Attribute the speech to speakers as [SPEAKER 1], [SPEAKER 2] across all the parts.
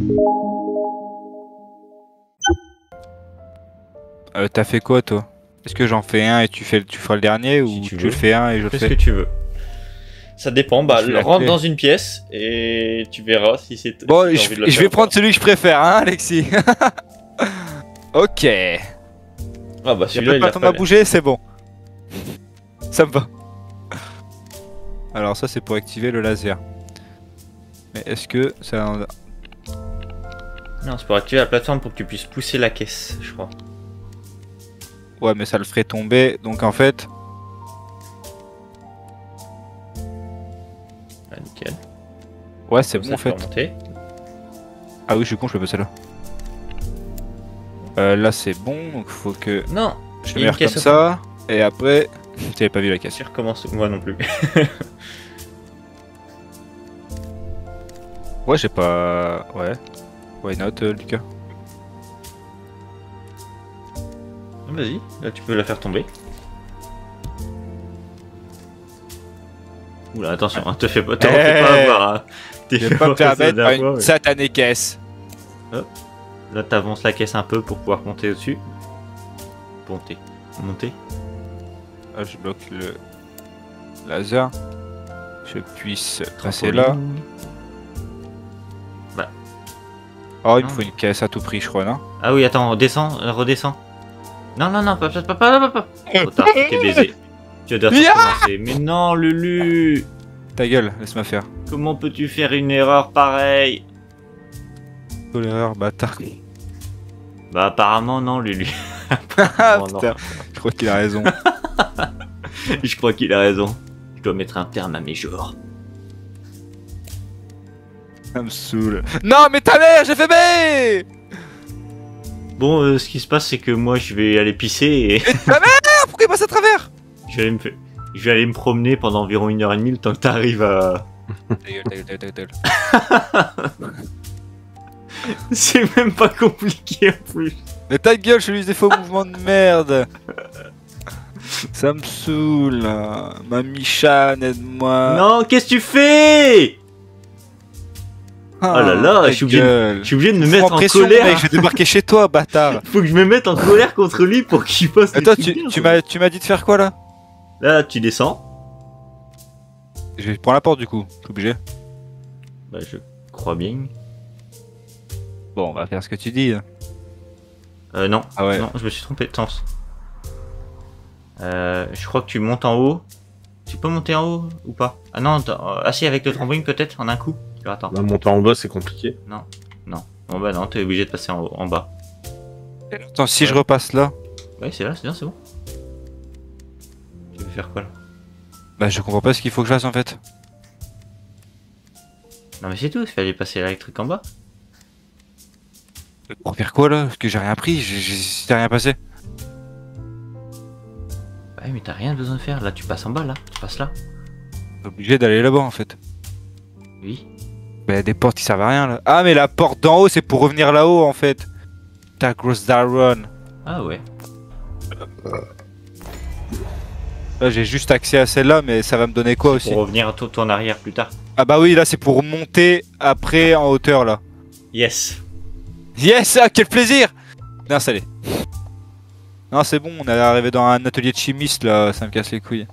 [SPEAKER 1] T'as fait quoi toi? Est-ce que j'en fais un et tu feras le dernier ou
[SPEAKER 2] Si tu
[SPEAKER 1] tu
[SPEAKER 2] veux.
[SPEAKER 1] le fais un et je le
[SPEAKER 2] Fais ce
[SPEAKER 1] fais?
[SPEAKER 2] que tu veux. Ça dépend, bah
[SPEAKER 1] Je suis la
[SPEAKER 2] rentre
[SPEAKER 1] clé.
[SPEAKER 2] dans une pièce et tu verras si c'est.
[SPEAKER 1] Bon,
[SPEAKER 2] si t'as envie de le
[SPEAKER 1] je
[SPEAKER 2] faire
[SPEAKER 1] vais
[SPEAKER 2] ou pas.
[SPEAKER 1] prendre celui que je préfère, hein, Alexis. Ok.
[SPEAKER 2] Ah bah
[SPEAKER 1] Y'a
[SPEAKER 2] celui-là
[SPEAKER 1] pas
[SPEAKER 2] il
[SPEAKER 1] de
[SPEAKER 2] a
[SPEAKER 1] temps
[SPEAKER 2] pas
[SPEAKER 1] à
[SPEAKER 2] l'air.
[SPEAKER 1] bouger, c'est bon. Ça me va. Alors ça c'est pour activer le laser. Mais est-ce que ça...
[SPEAKER 2] Non, c'est pour activer la plateforme pour que tu puisses pousser la caisse, je crois.
[SPEAKER 1] Ouais mais ça le ferait tomber, donc en fait...
[SPEAKER 2] Ah nickel.
[SPEAKER 1] Ouais c'est
[SPEAKER 2] Comme
[SPEAKER 1] bon en
[SPEAKER 2] ça, tu peux
[SPEAKER 1] fait.
[SPEAKER 2] remonter.
[SPEAKER 1] Ah oui je suis con, je peux passer là. Là c'est bon, donc faut que
[SPEAKER 2] Non,
[SPEAKER 1] je
[SPEAKER 2] il y a
[SPEAKER 1] mets
[SPEAKER 2] une
[SPEAKER 1] comme
[SPEAKER 2] caisse au
[SPEAKER 1] ça. Et après... T'avais pas vu la caisse.
[SPEAKER 2] Tu recommences. Moi non plus.
[SPEAKER 1] Ouais j'ai pas... Ouais. Why not Lucas?
[SPEAKER 2] Vas-y, là tu peux la faire tomber. Oula, attention, hein, te fais pas, t'en fais pas avoir. Hein. T'es
[SPEAKER 1] Je
[SPEAKER 2] fait
[SPEAKER 1] vais pas me
[SPEAKER 2] avoir
[SPEAKER 1] faire
[SPEAKER 2] ça la
[SPEAKER 1] mettre par
[SPEAKER 2] dernière fois,
[SPEAKER 1] une
[SPEAKER 2] ouais.
[SPEAKER 1] satanée caisse.
[SPEAKER 2] Là t'avances la caisse un peu pour pouvoir monter au-dessus. Monter. Monter.
[SPEAKER 1] Ah, je bloque le laser. Je puisse passer
[SPEAKER 2] Trampoline.
[SPEAKER 1] là.
[SPEAKER 2] Bah.
[SPEAKER 1] Oh, il me
[SPEAKER 2] Non.
[SPEAKER 1] faut une caisse à tout prix, je crois, non?
[SPEAKER 2] Ah oui, attends, descends, redescends. Non, non, non, pas. Trop tard, t'es baisé. Tu dois
[SPEAKER 1] Ya
[SPEAKER 2] recommencer. Mais non, Lulu!
[SPEAKER 1] Ta gueule, laisse-moi faire.
[SPEAKER 2] Comment peux-tu faire une erreur pareille?
[SPEAKER 1] L'erreur, bâtard.
[SPEAKER 2] Bah apparemment non, Lulu.
[SPEAKER 1] Ah
[SPEAKER 2] Apparemment, non.
[SPEAKER 1] putain, je crois qu'il a raison.
[SPEAKER 2] Je crois qu'il a raison. Je dois mettre un terme à mes jours.
[SPEAKER 1] Ça me saoule. Non, mais ta mère, j'ai fait B!
[SPEAKER 2] Bon, ce qui se passe, c'est que moi, je vais aller pisser et
[SPEAKER 1] Ah, pourquoi il passe à travers?
[SPEAKER 2] je vais aller me promener pendant environ 1h30 le temps que t'arrives à...
[SPEAKER 1] Ta gueule, ta gueule, ta gueule, ta gueule.
[SPEAKER 2] C'est même pas compliqué en plus.
[SPEAKER 1] Mais ta gueule, je lui des faux mouvements de merde. Ça me saoule. Là. Ma Michan, aide-moi.
[SPEAKER 2] Non, qu'est-ce que tu fais?
[SPEAKER 1] Ah,
[SPEAKER 2] Oh là là,
[SPEAKER 1] ta
[SPEAKER 2] je suis obligé
[SPEAKER 1] gueule.
[SPEAKER 2] de me
[SPEAKER 1] Fous
[SPEAKER 2] mettre en
[SPEAKER 1] pression,
[SPEAKER 2] colère.
[SPEAKER 1] mec, je vais débarquer chez toi, bâtard.
[SPEAKER 2] Faut que je me mette en colère contre lui pour qu'il fasse les
[SPEAKER 1] Attends,
[SPEAKER 2] trucs bien,
[SPEAKER 1] tu
[SPEAKER 2] quoi.
[SPEAKER 1] m'as dit de faire quoi là?
[SPEAKER 2] Là, tu descends.
[SPEAKER 1] Je vais prendre la porte du coup, je suis obligé.
[SPEAKER 2] Bah, je crois bien.
[SPEAKER 1] Bon, on va faire ce que tu dis.
[SPEAKER 2] Non.
[SPEAKER 1] Ah ouais.
[SPEAKER 2] Non, je me suis trompé de sens. Je crois que tu montes en haut. Tu peux monter en haut ou pas? Ah non, si, avec le trampoline peut-être en un coup. Attends.
[SPEAKER 3] Là, monter en bas, c'est compliqué.
[SPEAKER 2] Non. Bon bah non, t'es obligé de passer en bas.
[SPEAKER 1] Attends, si je repasse là,
[SPEAKER 2] Ouais, c'est là, c'est bien, c'est bon. Tu veux faire quoi là?
[SPEAKER 1] bah je comprends pas ce qu'il faut que je fasse en fait.
[SPEAKER 2] Non mais c'est tout, il fallait passer l'électrique en bas.
[SPEAKER 1] Pour faire quoi là? Parce que j'ai rien pris, j'ai rien passé.
[SPEAKER 2] Ouais, mais t'as rien besoin de faire. Là, tu passes en bas, là. Tu passes là.
[SPEAKER 1] T'es obligé d'aller là-bas en fait.
[SPEAKER 2] Oui.
[SPEAKER 1] Bah y a des portes qui servent à rien là. Ah mais la porte d'en haut c'est pour revenir là-haut en fait. Ta grosse daron.
[SPEAKER 2] Ah ouais.
[SPEAKER 1] Là j'ai juste accès à celle-là mais ça va me donner quoi aussi?
[SPEAKER 2] Pour revenir tout en arrière plus tard.
[SPEAKER 1] Ah bah oui là c'est pour monter après en hauteur là.
[SPEAKER 2] Yes.
[SPEAKER 1] Yes, ah quel plaisir! Bien installé. Non c'est bon, on est arrivé dans un atelier de chimiste là, ça me casse les couilles.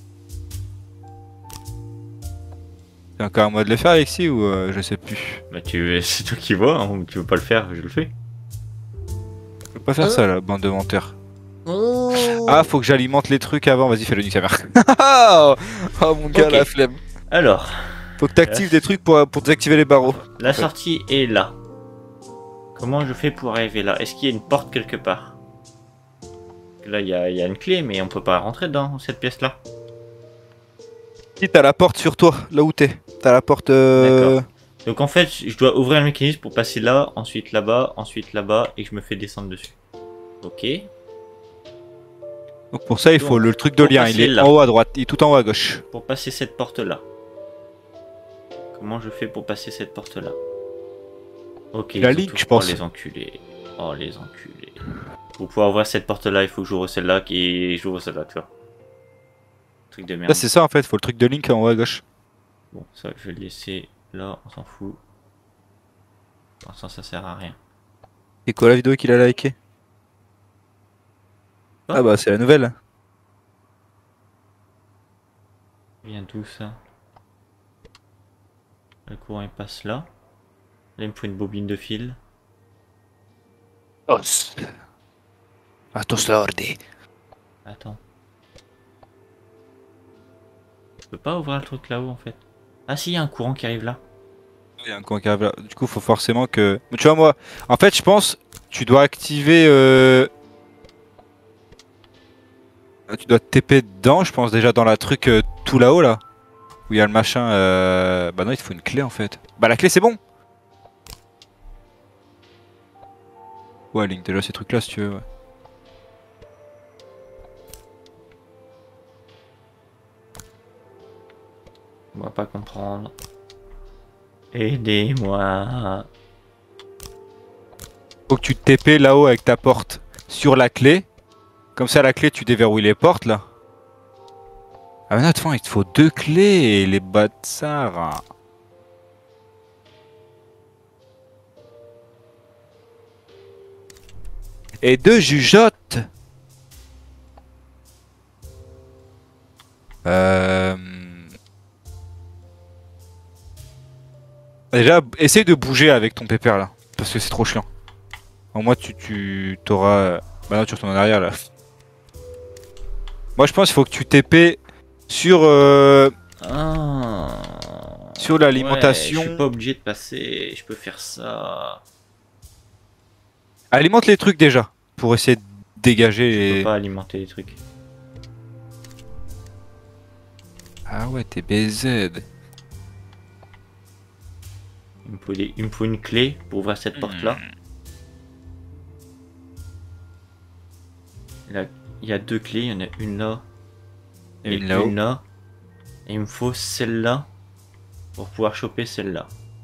[SPEAKER 1] C'est encore à moi de le faire Alexis ou je sais plus.
[SPEAKER 2] Bah c'est toi qui vois, hein. Tu veux pas le faire, je le fais.
[SPEAKER 1] Je peux pas faire ça là, bande de menteurs. Ah faut que j'alimente les trucs avant, vas-y fais le nucléaire. Oh mon gars
[SPEAKER 2] Ok.
[SPEAKER 1] la flemme.
[SPEAKER 2] Alors,
[SPEAKER 1] Faut que t'actives des trucs pour désactiver les barreaux.
[SPEAKER 2] la sortie est là. Comment je fais pour arriver là? Est-ce qu'il y a une porte quelque part? Là, il y a une clé, mais on peut pas rentrer dans cette pièce-là.
[SPEAKER 1] Si t'as la porte sur toi, là où t'es. T'as la porte
[SPEAKER 2] D'accord. Donc en fait, je dois ouvrir le mécanisme pour passer là, ensuite là-bas, et que je me fais descendre dessus. Ok.
[SPEAKER 1] Donc pour ça il faut
[SPEAKER 2] Donc,
[SPEAKER 1] le truc de
[SPEAKER 2] pour
[SPEAKER 1] lien,
[SPEAKER 2] passer
[SPEAKER 1] il est
[SPEAKER 2] là.
[SPEAKER 1] en haut à droite, il est tout en haut à gauche.
[SPEAKER 2] Pour passer cette porte-là. Comment je fais pour passer cette porte-là? Ok,
[SPEAKER 1] La
[SPEAKER 2] ils ont
[SPEAKER 1] ligne,
[SPEAKER 2] tout-
[SPEAKER 1] je pense.
[SPEAKER 2] Oh les enculés. Oh les enculés. Pour pouvoir ouvrir cette porte-là, il faut que j'ouvre celle-là et j'ouvre celle-là, tu vois. Truc de merde.
[SPEAKER 1] Là c'est ça en fait, faut le truc de Link en haut à gauche.
[SPEAKER 2] Bon, ça je vais le laisser là, on s'en fout. Pour l'instant, ça sert à rien.
[SPEAKER 1] Et quoi la vidéo qu'il a liké?
[SPEAKER 2] Oh.
[SPEAKER 1] Ah bah c'est la nouvelle.
[SPEAKER 2] Vient d'où ça? Le courant il passe là. Là il me faut une bobine de fil.
[SPEAKER 1] Os. Atos lordi.
[SPEAKER 2] Attends. Je peux pas ouvrir le truc là-haut en fait. Ah si, il y a un courant qui arrive là.
[SPEAKER 1] Il y a un coin qui arrive là. Du coup faut forcément que... Tu vois moi, en fait je pense, tu dois activer... Tu dois te TP dedans, je pense déjà dans la truc tout là-haut là. Où il y a le machin... Bah non il te faut une clé en fait. Bah la clé c'est bon. Ouais Link déjà ces trucs là si tu veux ouais.
[SPEAKER 2] On va pas comprendre. Aidez-moi.
[SPEAKER 1] Faut que tu te TP là-haut avec ta porte sur la clé. Comme ça la clé tu déverrouilles les portes là. Ah mais non attends il te faut 2 clés les bâtards. Et 2 jugeotes. Déjà, essaye de bouger avec ton pépère là, parce que c'est trop chiant. Au moins tu t'auras... Bah non tu retournes en arrière là. Moi je pense qu'il faut que tu TP sur...
[SPEAKER 2] Ah.
[SPEAKER 1] Sur l'alimentation.
[SPEAKER 2] Ouais, je suis pas obligé de passer, je peux faire ça.
[SPEAKER 1] Alimente les trucs déjà, pour essayer de dégager
[SPEAKER 2] Je
[SPEAKER 1] les...
[SPEAKER 2] peux pas alimenter les trucs.
[SPEAKER 1] Ah ouais t'es BZ.
[SPEAKER 2] Il me faut une clé pour ouvrir cette porte là. Là, il y a 2 clés, il y en a une là
[SPEAKER 1] Et une là-haut.
[SPEAKER 2] là. Et il me faut celle-là pour pouvoir choper celle-là.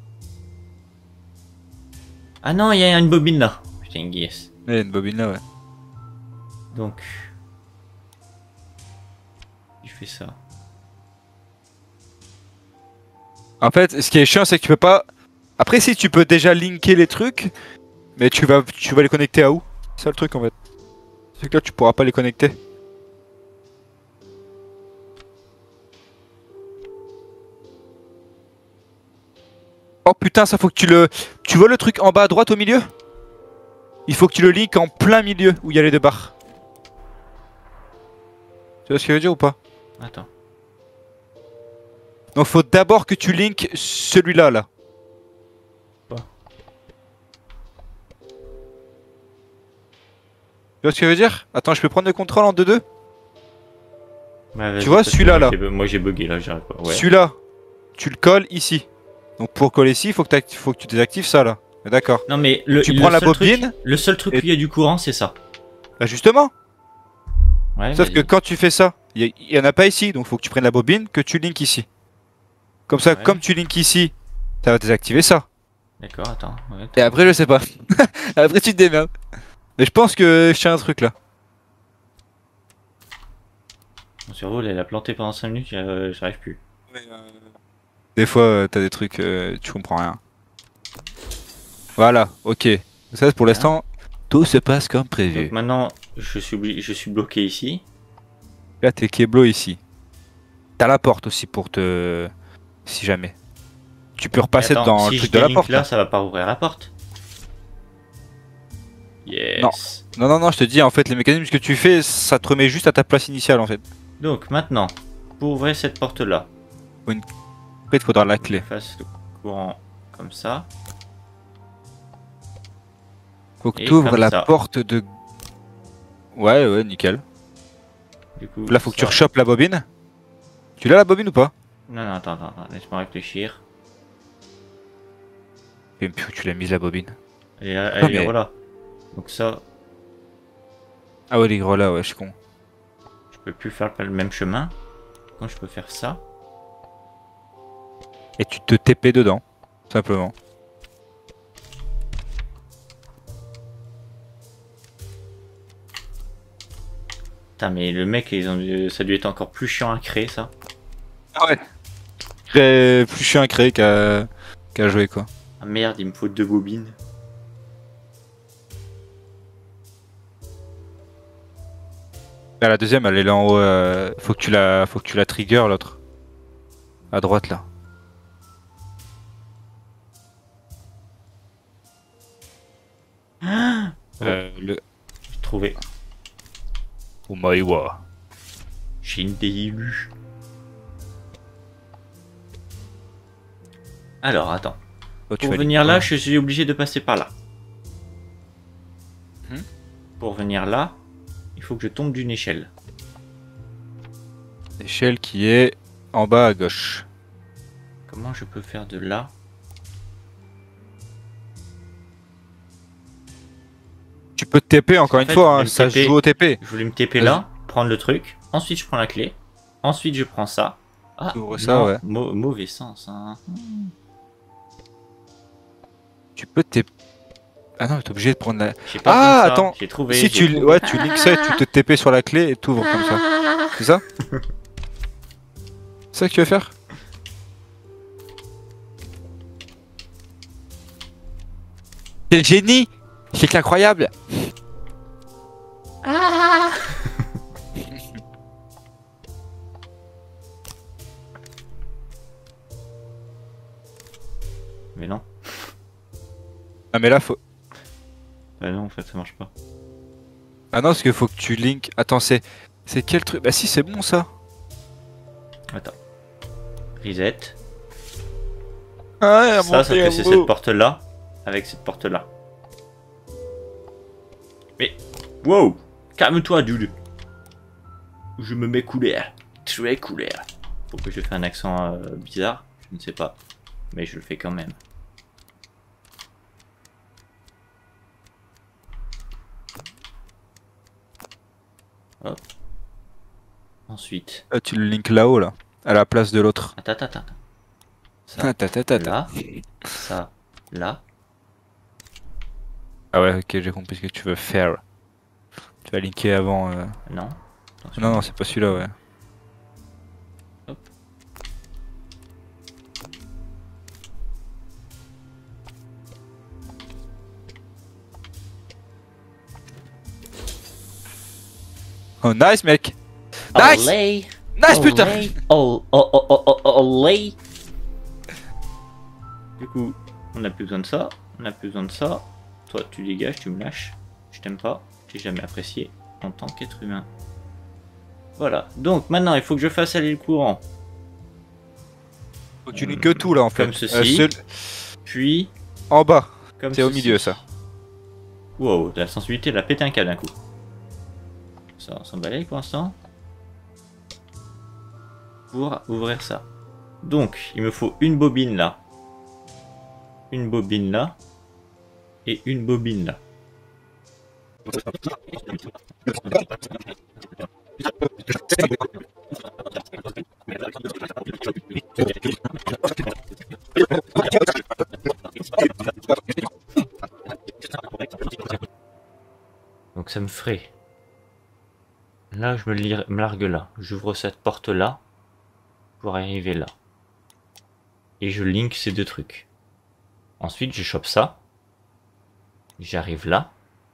[SPEAKER 2] Ah non, il y a une bobine là. Putain, yes.
[SPEAKER 1] Il y a une bobine là ouais.
[SPEAKER 2] Donc, je fais ça.
[SPEAKER 1] En fait ce qui est chiant c'est que tu peux pas... Après si tu peux déjà linker les trucs, mais tu vas les connecter à où? C'est ça le truc en fait. C'est que là tu pourras pas les connecter. Oh putain ça faut que tu le... Tu vois le truc en bas à droite au milieu? Il faut que tu le links en plein milieu où il y a les 2 barres. Tu vois ce que je veux dire ou pas?
[SPEAKER 2] Attends.
[SPEAKER 1] Donc faut d'abord que tu links celui-là là.
[SPEAKER 2] Quoi?
[SPEAKER 1] Tu vois ce que je veux dire? Attends je peux prendre le contrôle en 2-2?
[SPEAKER 2] Ouais,
[SPEAKER 1] Tu vois celui-là là?
[SPEAKER 2] Moi j'ai bugué là, j'arrive pas. Ouais.
[SPEAKER 1] Celui-là, tu le colles ici. Donc pour coller ici, faut que tu désactives ça là. D'accord.
[SPEAKER 2] Non mais
[SPEAKER 1] Tu prends la bobine.
[SPEAKER 2] Le seul truc où il y a du courant, c'est ça.
[SPEAKER 1] Bah justement.
[SPEAKER 2] Ouais,
[SPEAKER 1] Sauf que quand tu fais ça, il y en a pas ici. Donc faut que tu prennes la bobine, que tu links ici. Comme ça,
[SPEAKER 2] Ouais.
[SPEAKER 1] comme tu links ici, ça va désactiver ça.
[SPEAKER 2] D'accord, attends. Ouais,
[SPEAKER 1] Et après je sais pas. Après tu te démerdes. Mais je pense que je tiens un truc là.
[SPEAKER 2] mon cerveau, il a planté pendant 5 minutes, j'arrive plus.
[SPEAKER 1] Des fois t'as des trucs, tu comprends rien. Voilà, ok. Ça pour l'instant, tout se passe comme prévu.
[SPEAKER 2] Donc maintenant, je suis bloqué ici.
[SPEAKER 1] Là t'es Keblo ici. T'as la porte aussi pour te... Si jamais. Tu peux repasser
[SPEAKER 2] Attends,
[SPEAKER 1] dans
[SPEAKER 2] si
[SPEAKER 1] le
[SPEAKER 2] je
[SPEAKER 1] truc de la
[SPEAKER 2] délink
[SPEAKER 1] porte.
[SPEAKER 2] là,
[SPEAKER 1] Là.
[SPEAKER 2] ça va pas ouvrir la porte. Yes.
[SPEAKER 1] Non, je te dis en fait les mécanismes que tu fais, ça te remet juste à ta place initiale en fait.
[SPEAKER 2] Donc maintenant, pour ouvrir cette porte là,
[SPEAKER 1] Après il te faudra la clé.
[SPEAKER 2] fasse le courant comme ça.
[SPEAKER 1] Faut que
[SPEAKER 2] Et
[SPEAKER 1] tu ouvres
[SPEAKER 2] comme
[SPEAKER 1] la
[SPEAKER 2] ça.
[SPEAKER 1] porte de... Ouais, nickel.
[SPEAKER 2] Du coup,
[SPEAKER 1] Là faut que tu
[SPEAKER 2] ça-
[SPEAKER 1] rechopes la bobine. Tu l'as la bobine ou pas?
[SPEAKER 2] Non, attends, laisse-moi réfléchir.
[SPEAKER 1] Et puis où tu l'as mise la bobine.
[SPEAKER 2] Allez,
[SPEAKER 1] mais-
[SPEAKER 2] voilà. Donc ça,
[SPEAKER 1] Ah ouais les gros là, ouais je suis con.
[SPEAKER 2] je peux plus faire le même chemin. Quand je peux faire ça.
[SPEAKER 1] Et tu te TP dedans, simplement.
[SPEAKER 2] Putain, mais le mec, ça a dû être encore plus chiant à créer ça.
[SPEAKER 1] Ah ouais. Plus chiant à créer qu'à jouer quoi.
[SPEAKER 2] Ah merde, il me faut 2 bobines.
[SPEAKER 1] Ah, la deuxième, elle est là en haut. Faut que tu la trigger l'autre. À droite là. Le
[SPEAKER 2] J'ai trouvé.
[SPEAKER 1] Omaewa.
[SPEAKER 2] Shindeilu. Alors, attends.
[SPEAKER 1] Oh, tu
[SPEAKER 2] Pour
[SPEAKER 1] vas
[SPEAKER 2] venir
[SPEAKER 1] lire
[SPEAKER 2] là,
[SPEAKER 1] quoi
[SPEAKER 2] je suis obligé de passer par là.
[SPEAKER 1] Hmm.
[SPEAKER 2] Pour venir là, il faut que je tombe d'une échelle.
[SPEAKER 1] L'échelle qui est en bas à gauche.
[SPEAKER 2] Comment je peux faire de là?
[SPEAKER 1] Tu peux te TP encore
[SPEAKER 2] En
[SPEAKER 1] une
[SPEAKER 2] fait,
[SPEAKER 1] fois,
[SPEAKER 2] je
[SPEAKER 1] hein,
[SPEAKER 2] vais me
[SPEAKER 1] ça se
[SPEAKER 2] TP.
[SPEAKER 1] joue au TP.
[SPEAKER 2] Je voulais me TP là, prendre le truc, ensuite je prends la clé, ensuite je prends ça. Ah,
[SPEAKER 1] T'ouvres ça,
[SPEAKER 2] non,
[SPEAKER 1] ouais.
[SPEAKER 2] mauvais sens. Hein.
[SPEAKER 1] Tu peux te TP. Ah non, t'es obligé de prendre la.
[SPEAKER 2] J'ai pas besoin de ça.
[SPEAKER 1] Attends.
[SPEAKER 2] J'ai trouvé.
[SPEAKER 1] Si
[SPEAKER 2] j'ai
[SPEAKER 1] tu,
[SPEAKER 2] trouvé.
[SPEAKER 1] ouais, tu links ça et tu te TP sur la clé et t'ouvres comme ça. C'est ça? C'est ça que tu veux faire? C'est le génie! C'est incroyable!
[SPEAKER 2] Mais non.
[SPEAKER 1] Ah mais là faut.
[SPEAKER 2] Bah non, en fait, ça marche pas.
[SPEAKER 1] Ah non, parce qu'il faut que tu links. Attends, c'est quel truc? Bah si, c'est bon ça.
[SPEAKER 2] Attends. Reset.
[SPEAKER 1] Ah,
[SPEAKER 2] Ça, sauf que c'est cette porte-là avec cette porte-là. Mais, wow! Calme-toi, dude! Je me mets couleur. Très couleur. Pourquoi je fais un accent bizarre? Je ne sais pas. Mais je le fais quand même. Hop. Ensuite.
[SPEAKER 1] Ah, tu le links là-haut là, à la place de l'autre.
[SPEAKER 2] Attends. Ça, là. Ça, là.
[SPEAKER 1] Ah ouais, ok, j'ai compris ce que tu veux faire. Tu vas linker avant.
[SPEAKER 2] Non. Attention.
[SPEAKER 1] Non, c'est pas celui-là, ouais.
[SPEAKER 2] Hop.
[SPEAKER 1] Oh, nice, mec! Nice!
[SPEAKER 2] Olé.
[SPEAKER 1] Nice, putain!
[SPEAKER 2] Olé. Du coup, on n'a plus besoin de ça. On n'a plus besoin de ça. Toi, tu dégages, tu me lâches. Je t'aime pas. Je t'ai jamais apprécié en tant qu'être humain. Voilà. Donc, maintenant, il faut que je fasse aller le courant.
[SPEAKER 1] Faut que tu linkes tout là en fait.
[SPEAKER 2] Comme ceci. Puis,
[SPEAKER 1] En bas.
[SPEAKER 2] comme
[SPEAKER 1] C'est au
[SPEAKER 2] ceci.
[SPEAKER 1] milieu ça.
[SPEAKER 2] Wow, la sensibilité, elle a pété un câble d'un coup. Ça s'emballer pour l'instant. Pour ouvrir ça. Donc, il me faut une bobine là. Une bobine là. Et une bobine là. Donc ça me ferait... Là, je me largue là. J'ouvre cette porte là. Pour arriver là. Et je link ces deux trucs. Ensuite, je chope ça. J'arrive là.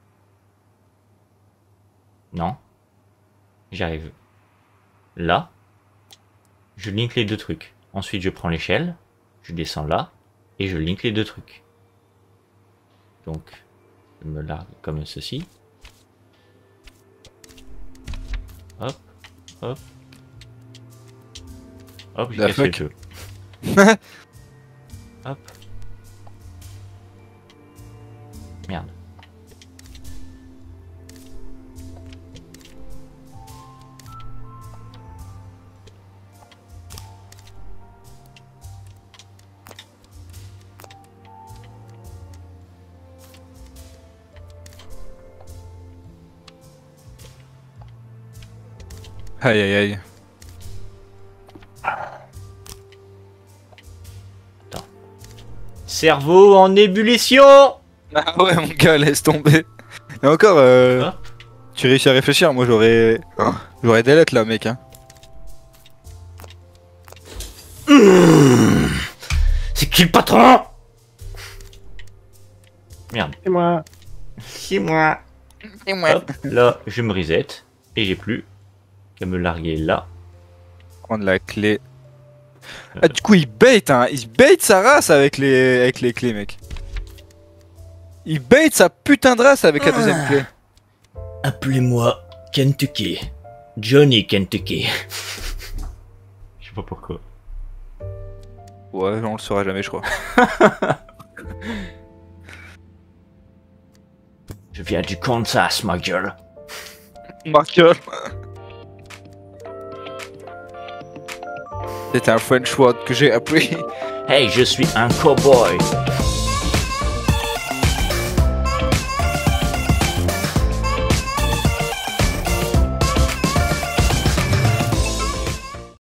[SPEAKER 2] Non. J'arrive là. Je link les deux trucs. Ensuite, je prends l'échelle. Je descends là. Et je link les deux trucs. Donc, je me largue comme ceci. Hop. Hop. Hop, j'ai cassé le jeu. Hop. Merde.
[SPEAKER 1] Aïe aïe aïe.
[SPEAKER 2] Attends. Cerveau en ébullition!
[SPEAKER 1] Ah ouais mon gars, laisse tomber. Et encore,
[SPEAKER 2] Quoi?
[SPEAKER 1] tu réussis à réfléchir, moi j'aurais... J'aurais des lettres là mec hein.
[SPEAKER 2] C'est qui le patron? Merde.
[SPEAKER 3] C'est moi.
[SPEAKER 2] C'est moi.
[SPEAKER 1] Et moi.
[SPEAKER 2] Hop, là, je me reset. Et j'ai plus qu'à me larguer là.
[SPEAKER 1] Prendre la clé. Ah, du coup, il bait, hein. Il bait sa race avec les clés, mec. Il bait sa putain de race avec la deuxième clé.
[SPEAKER 2] Appelez-moi Kentucky. Johnny Kentucky. Je sais pas pourquoi.
[SPEAKER 1] Ouais, on le saura jamais, je crois.
[SPEAKER 2] Je viens du Kansas, ma gueule.
[SPEAKER 1] Markel. C'est un French word que j'ai appris.
[SPEAKER 2] Hey, je suis un cowboy.